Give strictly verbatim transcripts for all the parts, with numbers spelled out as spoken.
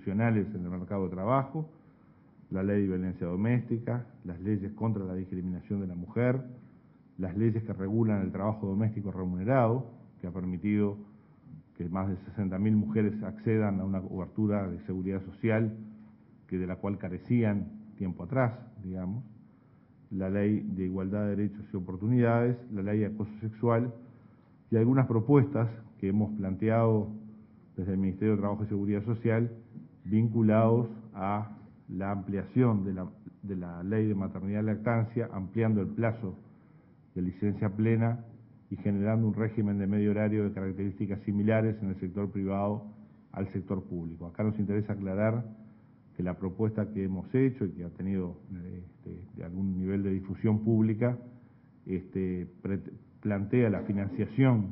institucionales en el mercado de trabajo, la ley de violencia doméstica, las leyes contra la discriminación de la mujer, las leyes que regulan el trabajo doméstico remunerado, que ha permitido que más de sesenta mil mujeres accedan a una cobertura de seguridad social que de la cual carecían tiempo atrás, digamos, la ley de igualdad de derechos y oportunidades, la ley de acoso sexual y algunas propuestas que hemos planteado desde el Ministerio de Trabajo y Seguridad Social vinculados a la ampliación de la, de la ley de maternidad y lactancia, ampliando el plazo de licencia plena y generando un régimen de medio horario de características similares en el sector privado al sector público. Acá nos interesa aclarar que la propuesta que hemos hecho y que ha tenido este, de algún nivel de difusión pública este, plantea la financiación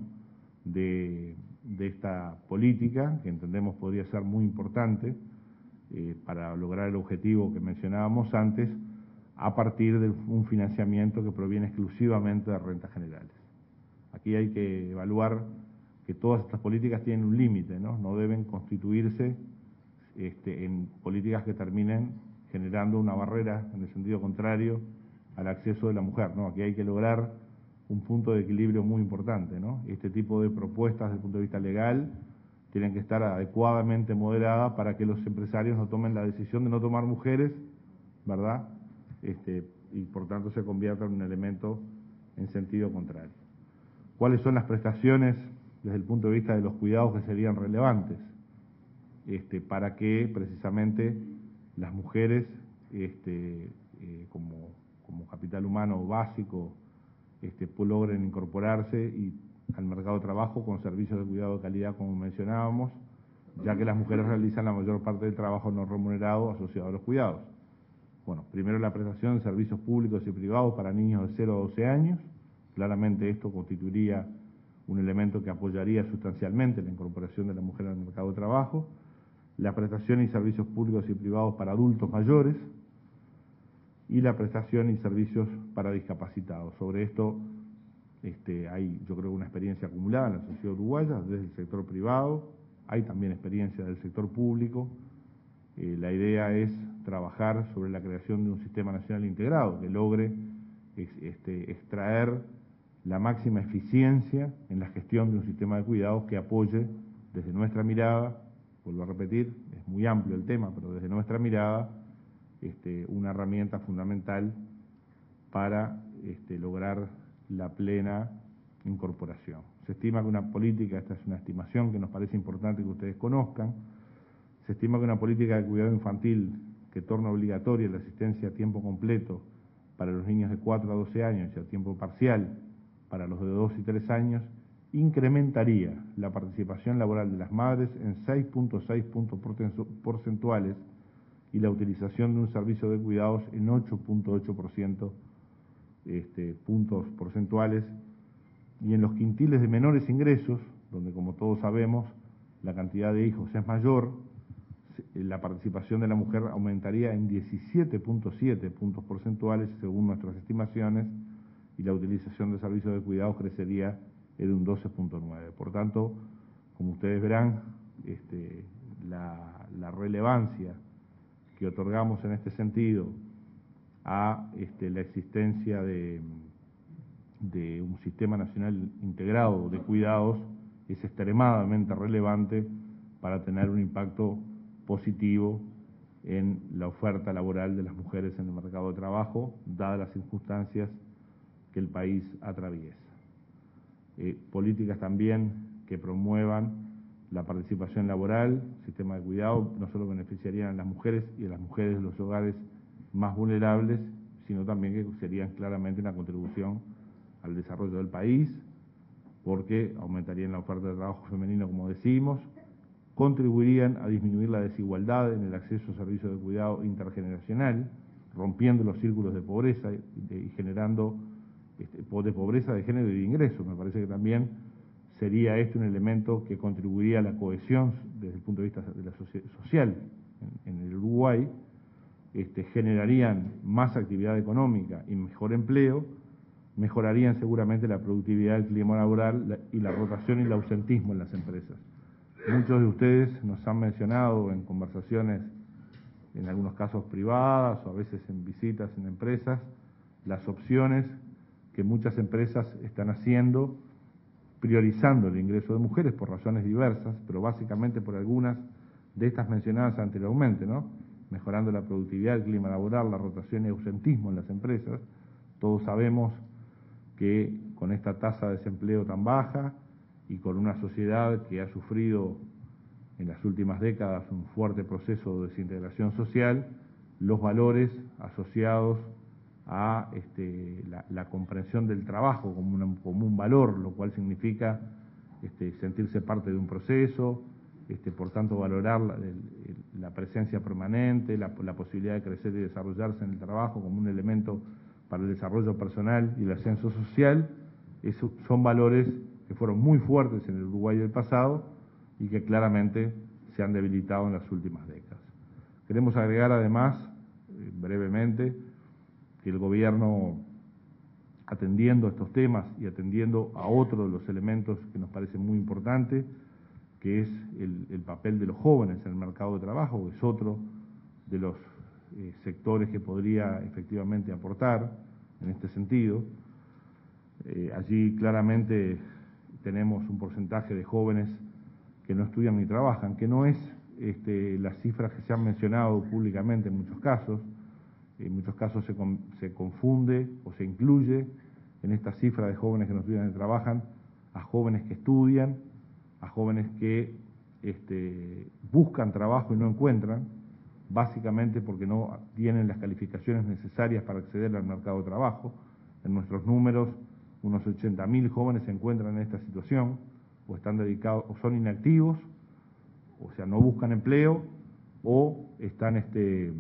de, de esta política, que entendemos podría ser muy importante eh, para lograr el objetivo que mencionábamos antes, a partir de un financiamiento que proviene exclusivamente de rentas generales. Aquí hay que evaluar que todas estas políticas tienen un límite, ¿no? No deben constituirse este, en políticas que terminen generando una barrera en el sentido contrario al acceso de la mujer, ¿no? Aquí hay que lograr un punto de equilibrio muy importante, ¿no? Este tipo de propuestas desde el punto de vista legal tienen que estar adecuadamente moderadas para que los empresarios no tomen la decisión de no tomar mujeres, ¿verdad? Este, y por tanto se convierta en un elemento en sentido contrario. ¿Cuáles son las prestaciones desde el punto de vista de los cuidados que serían relevantes? Este, para que precisamente las mujeres, este, eh, como, como capital humano básico, este, pues logren incorporarse y, al mercado de trabajo con servicios de cuidado de calidad, como mencionábamos, ya que las mujeres realizan la mayor parte del trabajo no remunerado asociado a los cuidados. Bueno, primero la prestación de servicios públicos y privados para niños de cero a doce años. Claramente esto constituiría un elemento que apoyaría sustancialmente la incorporación de la mujer al mercado de trabajo. La prestación y servicios públicos y privados para adultos mayores y la prestación y servicios para discapacitados. Sobre esto este, hay, yo creo, una experiencia acumulada en la sociedad uruguaya desde el sector privado, hay también experiencia del sector público. Eh, la idea es trabajar sobre la creación de un sistema nacional integrado que logre este, extraer la máxima eficiencia en la gestión de un sistema de cuidados que apoye desde nuestra mirada, vuelvo a repetir, es muy amplio el tema, pero desde nuestra mirada, este, una herramienta fundamental para este, lograr la plena incorporación. Se estima que una política, esta es una estimación que nos parece importante que ustedes conozcan, se estima que una política de cuidado infantil que torna obligatoria la asistencia a tiempo completo para los niños de cuatro a doce años y a tiempo parcial para los de dos y tres años, incrementaría la participación laboral de las madres en seis punto seis puntos porcentuales y la utilización de un servicio de cuidados en ocho punto ocho por ciento este, puntos porcentuales, y en los quintiles de menores ingresos, donde como todos sabemos la cantidad de hijos es mayor, la participación de la mujer aumentaría en diecisiete punto siete puntos porcentuales según nuestras estimaciones, y la utilización de servicios de cuidados crecería en un doce punto nueve. Por tanto, como ustedes verán, este, la, la relevancia que otorgamos en este sentido a este, la existencia de, de un sistema nacional integrado de cuidados es extremadamente relevante para tener un impacto positivo en la oferta laboral de las mujeres en el mercado de trabajo, dadas las circunstancias que el país atraviesa. Eh, políticas también que promuevan la participación laboral, sistema de cuidado, no solo beneficiarían a las mujeres y a las mujeres de los hogares más vulnerables, sino también que serían claramente una contribución al desarrollo del país, porque aumentarían la oferta de trabajo femenino, como decimos, contribuirían a disminuir la desigualdad en el acceso a servicios de cuidado intergeneracional, rompiendo los círculos de pobreza y, y generando este, de pobreza de género y de ingresos. Me parece que también sería este un elemento que contribuiría a la cohesión desde el punto de vista de la social en, en el Uruguay, este, generarían más actividad económica y mejor empleo, mejorarían seguramente la productividad del clima laboral la, y la rotación y el ausentismo en las empresas. Muchos de ustedes nos han mencionado en conversaciones, en algunos casos privadas o a veces en visitas en empresas, las opciones que muchas empresas están haciendo, priorizando el ingreso de mujeres por razones diversas, pero básicamente por algunas de estas mencionadas anteriormente, ¿no? Mejorando la productividad, el clima laboral, la rotación y ausentismo en las empresas. Todos sabemos que con esta tasa de desempleo tan baja y con una sociedad que ha sufrido en las últimas décadas un fuerte proceso de desintegración social, los valores asociados a este, la, la comprensión del trabajo como, una, como un valor, lo cual significa este, sentirse parte de un proceso, este, por tanto valorar la, el, la presencia permanente, la, la posibilidad de crecer y desarrollarse en el trabajo como un elemento para el desarrollo personal y el ascenso social. Eso son valores que fueron muy fuertes en el Uruguay del pasado y que claramente se han debilitado en las últimas décadas. Queremos agregar además, eh, brevemente, que el gobierno, atendiendo a estos temas y atendiendo a otro de los elementos que nos parece muy importante, que es el, el papel de los jóvenes en el mercado de trabajo, que es otro de los eh, sectores que podría efectivamente aportar en este sentido. Eh, allí claramente tenemos un porcentaje de jóvenes que no estudian ni trabajan, que no es este, las cifras que se han mencionado públicamente en muchos casos. En muchos casos se, con, se confunde o se incluye en esta cifra de jóvenes que no estudian ni trabajan a jóvenes que estudian, a jóvenes que este, buscan trabajo y no encuentran, básicamente porque no tienen las calificaciones necesarias para acceder al mercado de trabajo. En nuestros números, unos ochenta mil jóvenes se encuentran en esta situación, o están dedicados, o son inactivos, o sea, no buscan empleo, o están este,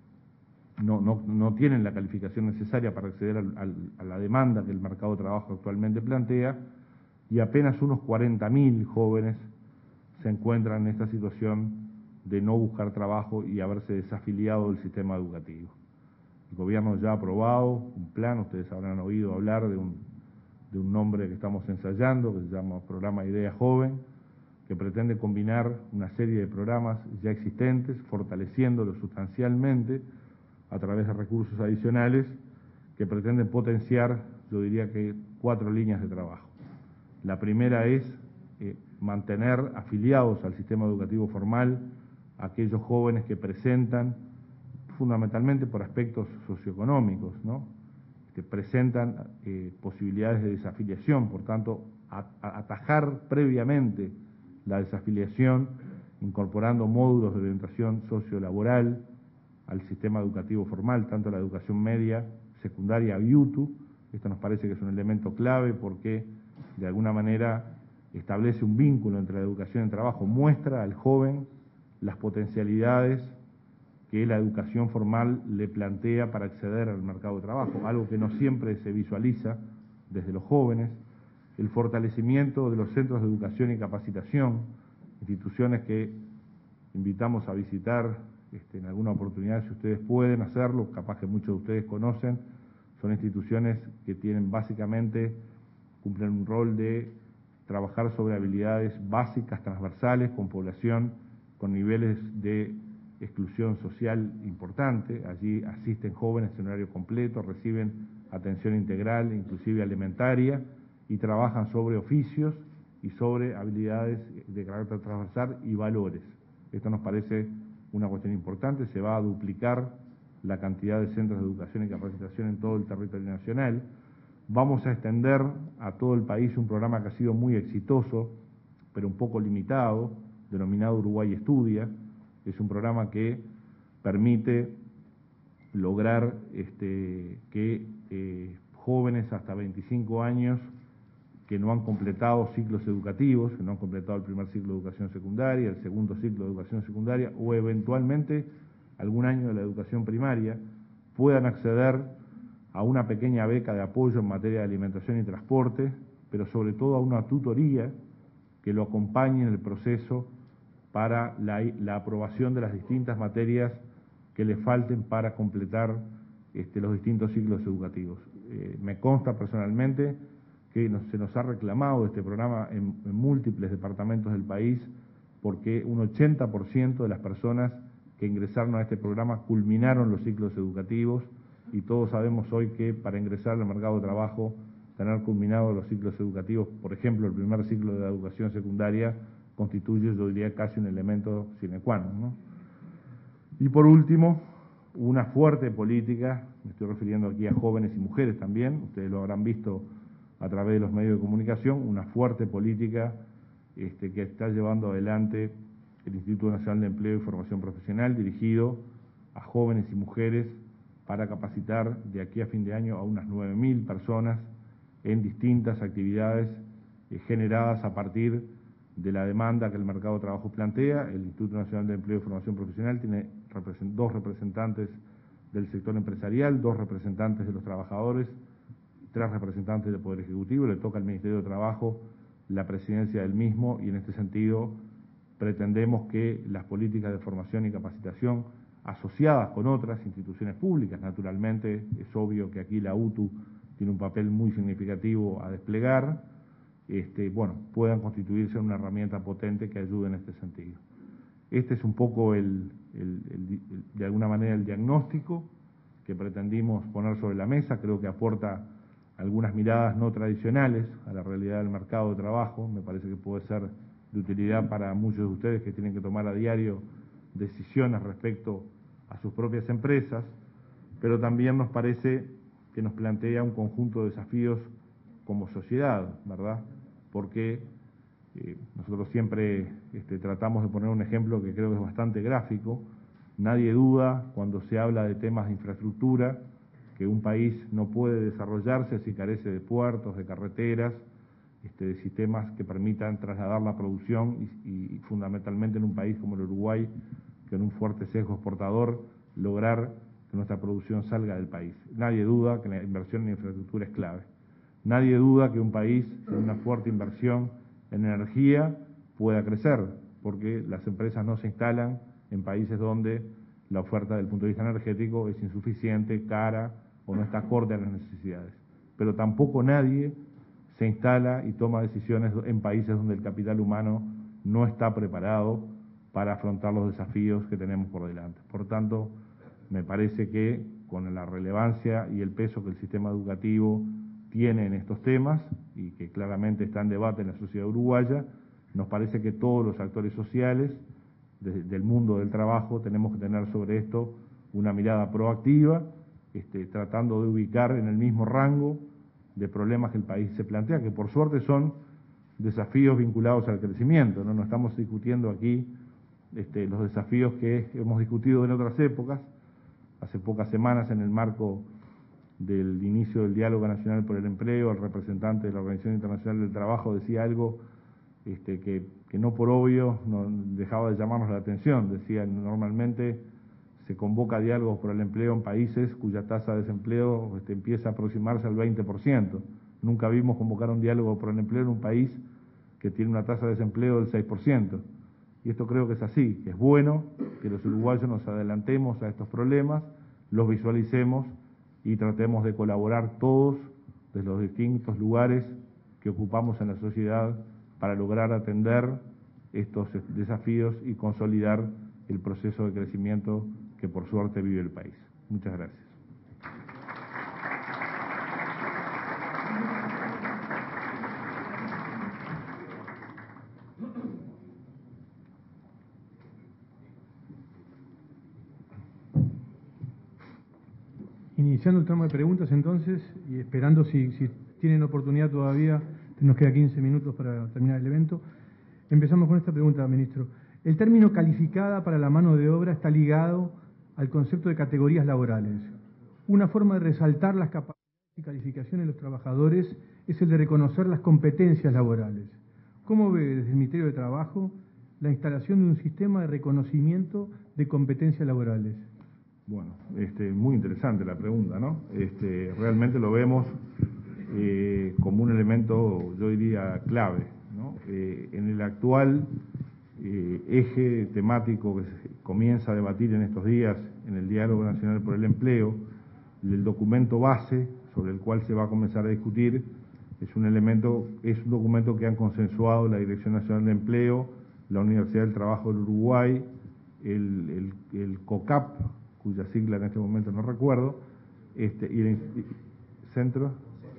no, no, no tienen la calificación necesaria para acceder al, al, a la demanda que el mercado de trabajo actualmente plantea, y apenas unos cuarenta mil jóvenes se encuentran en esta situación de no buscar trabajo y haberse desafiliado del sistema educativo. El gobierno ya ha aprobado un plan, ustedes habrán oído hablar de un, de un nombre que estamos ensayando, que se llama Programa Idea Joven, que pretende combinar una serie de programas ya existentes, fortaleciéndolos sustancialmente a través de recursos adicionales que pretenden potenciar, yo diría que cuatro líneas de trabajo. La primera es eh, mantener afiliados al sistema educativo formal a aquellos jóvenes que presentan, fundamentalmente por aspectos socioeconómicos, ¿no? que presentan eh, posibilidades de desafiliación, por tanto, a, a atajar previamente la desafiliación, incorporando módulos de orientación sociolaboral al sistema educativo formal, tanto la educación media, secundaria y U T U. Esto nos parece que es un elemento clave porque de alguna manera establece un vínculo entre la educación y el trabajo, muestra al joven las potencialidades que la educación formal le plantea para acceder al mercado de trabajo, algo que no siempre se visualiza desde los jóvenes. El fortalecimiento de los centros de educación y capacitación, instituciones que invitamos a visitar este, en alguna oportunidad, si ustedes pueden hacerlo, capaz que muchos de ustedes conocen, son instituciones que tienen básicamente, cumplen un rol de trabajar sobre habilidades básicas, transversales, con población con niveles de exclusión social importante. Allí asisten jóvenes en horario completo, reciben atención integral, inclusive alimentaria, y trabajan sobre oficios y sobre habilidades de carácter transversal y valores. Esto nos parece una cuestión importante. Se va a duplicar la cantidad de centros de educación y capacitación en todo el territorio nacional. Vamos a extender a todo el país un programa que ha sido muy exitoso, pero un poco limitado, denominado Uruguay Estudia. Es un programa que permite lograr este, que eh, jóvenes hasta veinticinco años que no han completado ciclos educativos, que no han completado el primer ciclo de educación secundaria, el segundo ciclo de educación secundaria o eventualmente algún año de la educación primaria, puedan acceder a una pequeña beca de apoyo en materia de alimentación y transporte, pero sobre todo a una tutoría que lo acompañe en el proceso para la, la aprobación de las distintas materias que le falten para completar este, los distintos ciclos educativos. Eh, me consta personalmente que nos, se nos ha reclamado este programa en, en múltiples departamentos del país porque un ochenta por ciento de las personas que ingresaron a este programa culminaron los ciclos educativos, y todos sabemos hoy que para ingresar al mercado de trabajo, tener culminado los ciclos educativos, por ejemplo, el primer ciclo de la educación secundaria, constituye, yo diría, casi un elemento sine qua non, ¿no? Y por último, una fuerte política, me estoy refiriendo aquí a jóvenes y mujeres también, ustedes lo habrán visto a través de los medios de comunicación, una fuerte política este, que está llevando adelante el Instituto Nacional de Empleo y Formación Profesional, dirigido a jóvenes y mujeres para capacitar de aquí a fin de año a unas nueve mil personas en distintas actividades eh, generadas a partir de la demanda que el mercado de trabajo plantea. El Instituto Nacional de Empleo y Formación Profesional tiene represent- dos representantes del sector empresarial, dos representantes de los trabajadores, tres representantes del Poder Ejecutivo. Le toca al Ministerio de Trabajo la presidencia del mismo, y en este sentido pretendemos que las políticas de formación y capacitación asociadas con otras instituciones públicas, naturalmente es obvio que aquí la U T U tiene un papel muy significativo a desplegar, este, bueno, puedan constituirse en una herramienta potente que ayude en este sentido. Este es un poco, el, el, el, el, de alguna manera, el diagnóstico que pretendimos poner sobre la mesa. Creo que aporta algunas miradas no tradicionales a la realidad del mercado de trabajo. Me parece que puede ser de utilidad para muchos de ustedes que tienen que tomar a diario decisiones respecto a sus propias empresas, pero también nos parece que nos plantea un conjunto de desafíos como sociedad, ¿verdad? Porque eh, nosotros siempre este, tratamos de poner un ejemplo que creo que es bastante gráfico. Nadie duda, cuando se habla de temas de infraestructura, que un país no puede desarrollarse si carece de puertos, de carreteras, este, de sistemas que permitan trasladar la producción y, y, y fundamentalmente en un país como el Uruguay, con un fuerte sesgo exportador, lograr que nuestra producción salga del país. Nadie duda que la inversión en infraestructura es clave. Nadie duda que un país con una fuerte inversión en energía pueda crecer, porque las empresas no se instalan en países donde la oferta desde el punto de vista energético es insuficiente, cara o no está acorde a las necesidades. Pero tampoco nadie se instala y toma decisiones en países donde el capital humano no está preparado para afrontar los desafíos que tenemos por delante. Por tanto, me parece que con la relevancia y el peso que el sistema educativo tiene en estos temas, y que claramente está en debate en la sociedad uruguaya, nos parece que todos los actores sociales de, del mundo del trabajo tenemos que tener sobre esto una mirada proactiva, este, tratando de ubicar en el mismo rango de problemas que el país se plantea, que por suerte son desafíos vinculados al crecimiento, no, no estamos discutiendo aquí este, los desafíos que hemos discutido en otras épocas. Hace pocas semanas, en el marco del inicio del Diálogo Nacional por el Empleo, el representante de la Organización Internacional del Trabajo decía algo este, que, que no por obvio no dejaba de llamarnos la atención. Decía, normalmente se convoca diálogos por el empleo en países cuya tasa de desempleo este, empieza a aproximarse al veinte por ciento. Nunca vimos convocar un diálogo por el empleo en un país que tiene una tasa de desempleo del seis por ciento. Y esto creo que es así, que es bueno que los uruguayos nos adelantemos a estos problemas, los visualicemos y tratemos de colaborar todos desde los distintos lugares que ocupamos en la sociedad para lograr atender estos desafíos y consolidar el proceso de crecimiento que por suerte vive el país. Muchas gracias. Iniciando el tramo de preguntas entonces, y esperando si, si tienen oportunidad todavía, nos queda quince minutos para terminar el evento. Empezamos con esta pregunta, ministro. El término calificada para la mano de obra está ligado al concepto de categorías laborales. Una forma de resaltar las capacidades y calificaciones de los trabajadores es el de reconocer las competencias laborales. ¿Cómo ve desde el Ministerio de Trabajo la instalación de un sistema de reconocimiento de competencias laborales? Bueno, este, muy interesante la pregunta, ¿no? Este, realmente lo vemos eh, como un elemento, yo diría, clave, ¿no? Eh, en el actual eh, eje temático que se comienza a debatir en estos días en el Diálogo Nacional por el Empleo, el documento base sobre el cual se va a comenzar a discutir es un elemento, es un documento que han consensuado la Dirección Nacional de Empleo, la Universidad del Trabajo del Uruguay, el, el, el COCAP, cuya sigla en este momento no recuerdo, este, y el Centro,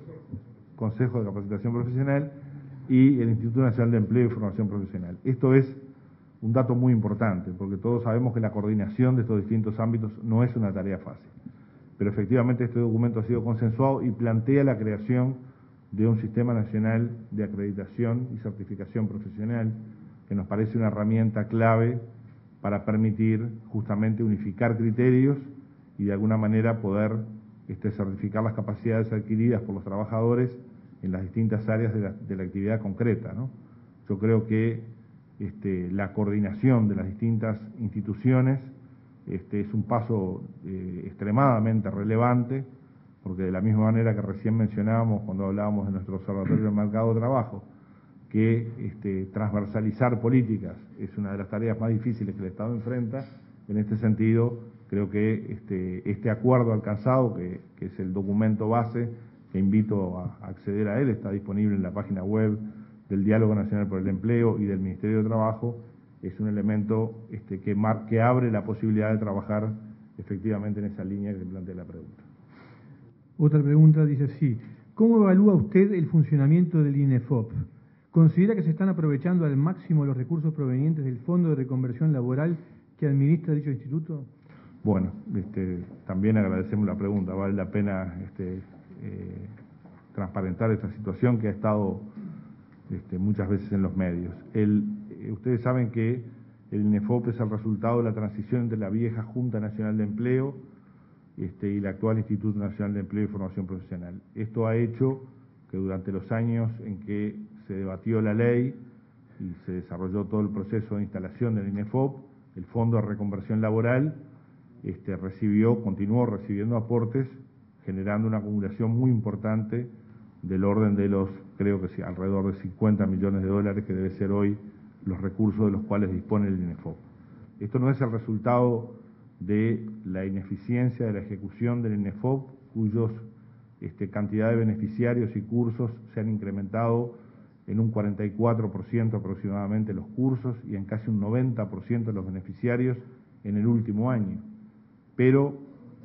Consejo de Capacitación Profesional, y el Instituto Nacional de Empleo y Formación Profesional. Esto es un dato muy importante, porque todos sabemos que la coordinación de estos distintos ámbitos no es una tarea fácil. Pero efectivamente este documento ha sido consensuado y plantea la creación de un sistema nacional de acreditación y certificación profesional, que nos parece una herramienta clave para permitir justamente unificar criterios y de alguna manera poder este, certificar las capacidades adquiridas por los trabajadores en las distintas áreas de la, de la actividad concreta, ¿no? Yo creo que este, la coordinación de las distintas instituciones este, es un paso eh, extremadamente relevante, porque de la misma manera que recién mencionábamos cuando hablábamos de nuestro Observatorio del Mercado de Trabajo, que este, transversalizar políticas es una de las tareas más difíciles que el Estado enfrenta. En este sentido, creo que este, este acuerdo alcanzado, que, que es el documento base, que invito a, a acceder a él, está disponible en la página web del Diálogo Nacional por el Empleo y del Ministerio de Trabajo, es un elemento este, que, mar, que abre la posibilidad de trabajar efectivamente en esa línea que plantea la pregunta. Otra pregunta dice así: ¿cómo evalúa usted el funcionamiento del INEFOP? ¿Considera que se están aprovechando al máximo los recursos provenientes del Fondo de Reconversión Laboral que administra dicho instituto? Bueno, este, también agradecemos la pregunta. Vale la pena este, eh, transparentar esta situación que ha estado este, muchas veces en los medios. El, eh, ustedes saben que el INEFOP es el resultado de la transición entre la vieja Junta Nacional de Empleo este, y el actual Instituto Nacional de Empleo y Formación Profesional. Esto ha hecho que durante los años en que se debatió la ley y se desarrolló todo el proceso de instalación del INEFOP, el Fondo de Reconversión Laboral este, recibió, continuó recibiendo aportes, generando una acumulación muy importante del orden de los, creo que sí, alrededor de cincuenta millones de dólares, que debe ser hoy los recursos de los cuales dispone el INEFOP. Esto no es el resultado de la ineficiencia de la ejecución del INEFOP, cuyos este, cantidad de beneficiarios y cursos se han incrementado en un cuarenta y cuatro por ciento aproximadamente los cursos y en casi un noventa por ciento los beneficiarios en el último año. Pero,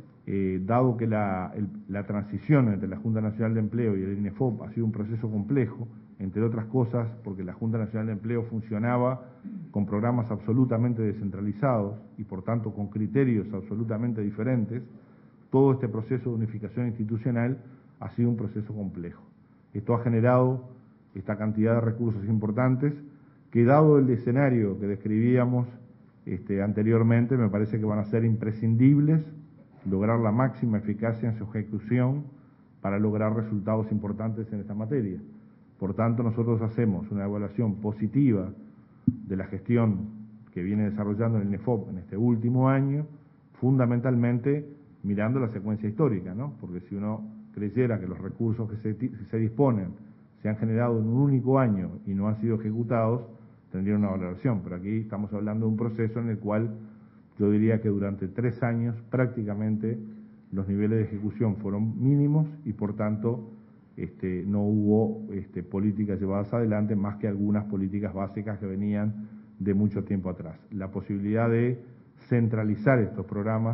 eh, dado que la, el, la transición entre la Junta Nacional de Empleo y el INEFOP ha sido un proceso complejo, entre otras cosas porque la Junta Nacional de Empleo funcionaba con programas absolutamente descentralizados y por tanto con criterios absolutamente diferentes, todo este proceso de unificación institucional ha sido un proceso complejo. Esto ha generado esta cantidad de recursos importantes que, dado el escenario que describíamos este, anteriormente, me parece que van a ser imprescindibles lograr la máxima eficacia en su ejecución para lograr resultados importantes en esta materia. Por tanto, nosotros hacemos una evaluación positiva de la gestión que viene desarrollando el INEFOP en este último año, fundamentalmente mirando la secuencia histórica, ¿no? Porque si uno creyera que los recursos que se, se disponen se han generado en un único año y no han sido ejecutados, tendría una valoración. Pero aquí estamos hablando de un proceso en el cual yo diría que durante tres años prácticamente los niveles de ejecución fueron mínimos y por tanto este, no hubo este, políticas llevadas adelante más que algunas políticas básicas que venían de mucho tiempo atrás. La posibilidad de centralizar estos programas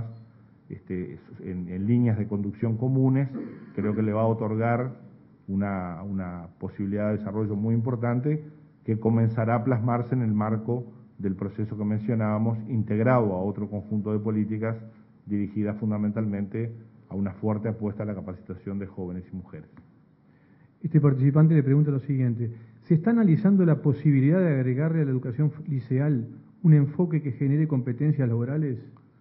este, en, en líneas de conducción comunes creo que le va a otorgar Una, una posibilidad de desarrollo muy importante que comenzará a plasmarse en el marco del proceso que mencionábamos, integrado a otro conjunto de políticas dirigidas fundamentalmente a una fuerte apuesta a la capacitación de jóvenes y mujeres. Este participante le pregunta lo siguiente: ¿se está analizando la posibilidad de agregarle a la educación liceal un enfoque que genere competencias laborales?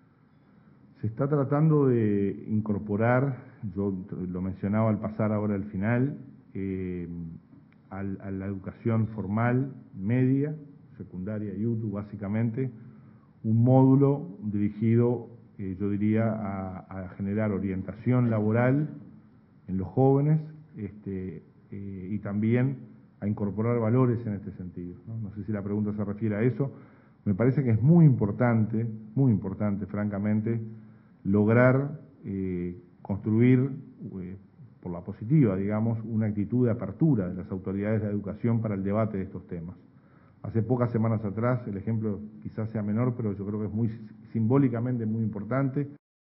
Se está tratando de incorporar, yo lo mencionaba al pasar ahora al final, eh, a, a la educación formal, media, secundaria y U T U básicamente, un módulo dirigido, eh, yo diría, a, a generar orientación laboral en los jóvenes este, eh, y también a incorporar valores en este sentido, ¿no? No sé si la pregunta se refiere a eso. Me parece que es muy importante, muy importante, francamente, lograr eh, construir, eh, por la positiva, digamos, una actitud de apertura de las autoridades de la educación para el debate de estos temas. Hace pocas semanas atrás, el ejemplo quizás sea menor, pero yo creo que es muy simbólicamente muy importante.